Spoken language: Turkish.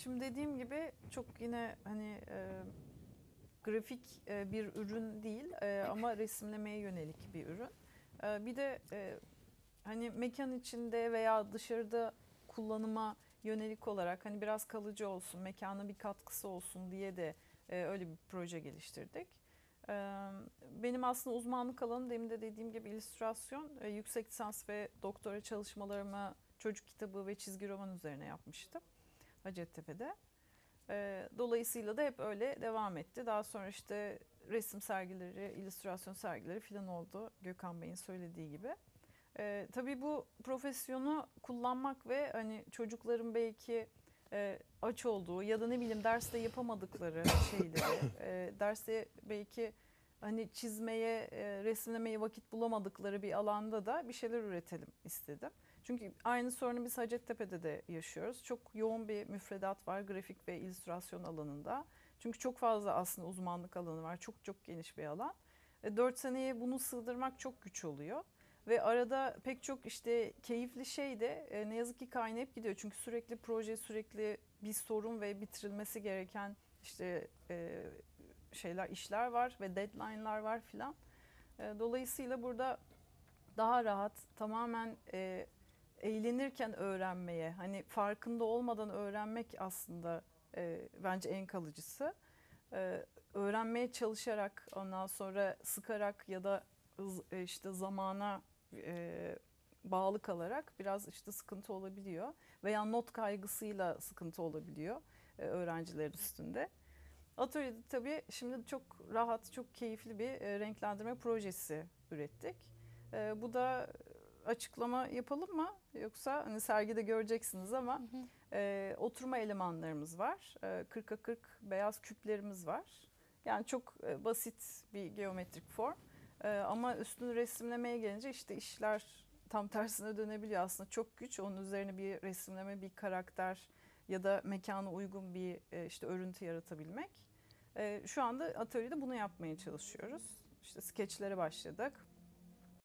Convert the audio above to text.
Şimdi dediğim gibi çok yine hani grafik bir ürün değil ama resimlemeye yönelik bir ürün. Bir de hani mekan içinde veya dışarıda kullanıma yönelik olarak hani biraz kalıcı olsun, mekana bir katkısı olsun diye de öyle bir proje geliştirdik. E, Benim aslında uzmanlık alanım demin de dediğim gibi illüstrasyon. Yüksek lisans ve doktora çalışmalarımı çocuk kitabı ve çizgi roman üzerine yapmıştım Hacettepe'de. Dolayısıyla da hep öyle devam etti. Daha sonra işte resim sergileri, illüstrasyon sergileri falan oldu Gökhan Bey'in söylediği gibi. Tabii bu profesyonu kullanmak ve hani çocukların belki aç olduğu ya da ne bileyim derste yapamadıkları şeyleri, derste belki hani çizmeye, resimlemeye vakit bulamadıkları bir alanda da bir şeyler üretelim istedim. Çünkü aynı sorunu biz Hacettepe'de de yaşıyoruz. Çok yoğun bir müfredat var grafik ve illüstrasyon alanında. Çünkü çok fazla aslında uzmanlık alanı var. Çok çok geniş bir alan. 4 seneye bunu sığdırmak çok güç oluyor. Ve arada pek çok işte keyifli şey de ne yazık ki kaynayıp gidiyor. Çünkü sürekli proje, sürekli bir sorun ve bitirilmesi gereken işte şeyler, işler var ve deadline'lar var filan. Dolayısıyla burada daha rahat, tamamen eğlenirken öğrenmeye, hani farkında olmadan öğrenmek aslında bence en kalıcısı. Öğrenmeye çalışarak, ondan sonra sıkarak ya da işte zamana e, bağlı kalarak biraz işte sıkıntı olabiliyor. Veya not kaygısıyla sıkıntı olabiliyor öğrenciler üstünde. Atölyede tabii şimdi çok rahat, çok keyifli bir renklendirme projesi ürettik. Bu da açıklama yapalım mı? Yoksa hani sergide göreceksiniz ama oturma elemanlarımız var. 40'a 40 beyaz küplerimiz var. Yani çok basit bir geometrik form. Ama üstünü resimlemeye gelince işte işler tam tersine dönebiliyor. Aslında çok güç. Onun üzerine bir resimleme, bir karakter ya da mekana uygun bir işte örüntü yaratabilmek. Şu anda atölyede bunu yapmaya çalışıyoruz. İşte skeçlere başladık.